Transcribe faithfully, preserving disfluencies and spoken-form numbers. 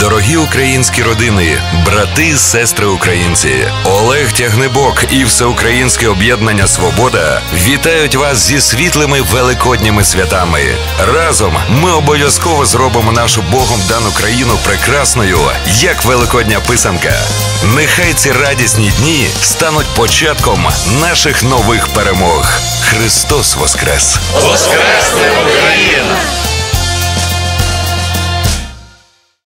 Дорогі українські родини, брати, сестри українці, Олег Тягнебок і Всеукраїнське об'єднання «Свобода» вітають вас зі світлими великодніми святами. Разом ми обов'язково зробимо нашу Богом дану країну прекрасною, як великодня писанка. Нехай ці радісні дні стануть початком наших нових перемог. Христос воскрес! Воскресне Україна!